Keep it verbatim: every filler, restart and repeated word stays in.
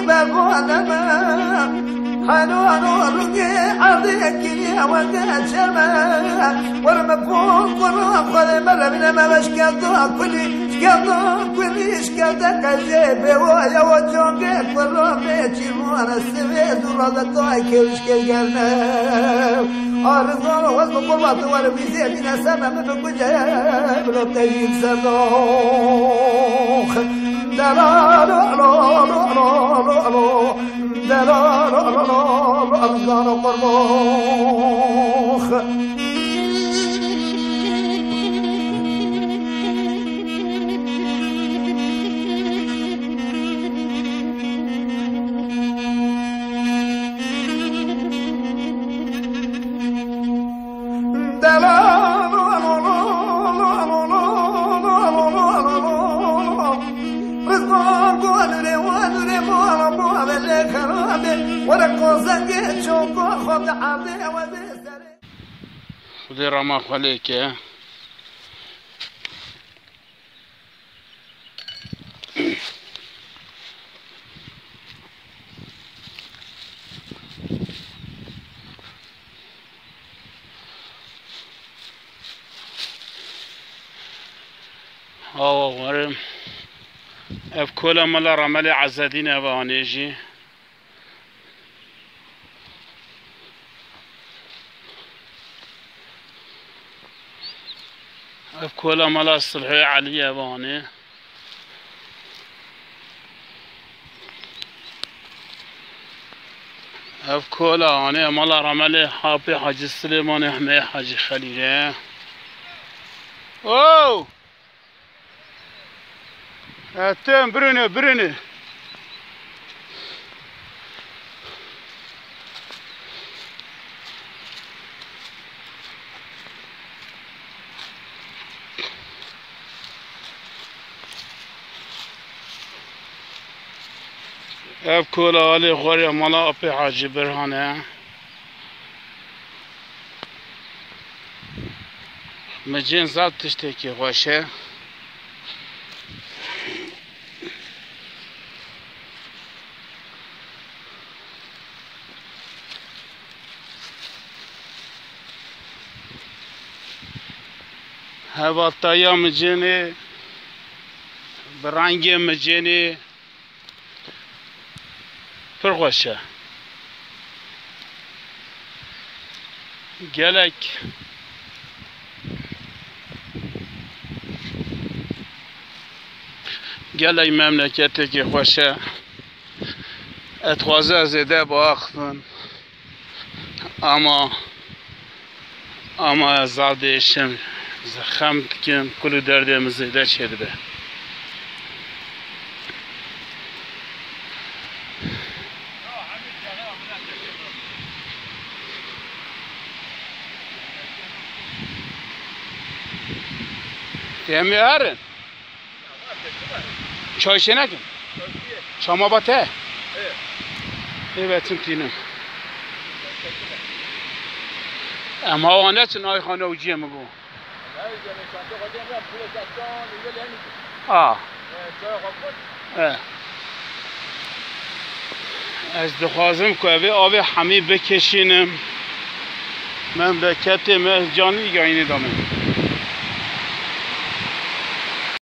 بربادم حنون ورقي عرضك يا ودات شمال ورم فوق ورم خذ مرة من ما بشكلتك كلي شكلتك كلي شكلتك جيبي ويا وجهك ورم بيتي وانا السبيت ورادتك كل شكلنا أرزان وزن قربات ورمي زيتنا سنة من الجيب لو تجيب صدوخ لا لا لا لا لا لا لا لا لا لا أرزان قربوخ خدي رماخ عليك يا اه ورم اف كل ملا رمالي عزادين ابانيجي اف كل ملا الصلحي علي اباني اف كل اني ملا رمالي حابي حاجي سليمان حمي حاجي خليل او اتم برني برني اب كولا علي غوري مالا ابي حاجي برهانه مجين زاد تشتكي غوشه هوا تايا مجيني برانجي مجيني فرغوشه gelek gelek memleketeki خوشه اتخوازه زده با اخفن اما اما زادشم زخم کن کل دردم زده چرده دمیارن چایشه نکن شما با ته ایوتیم تینم اما آنه چه نای خانه و جیه مگو آه از دخوازم که اوه آوه همی بکشینم من به کت مهجانی گاینه دامه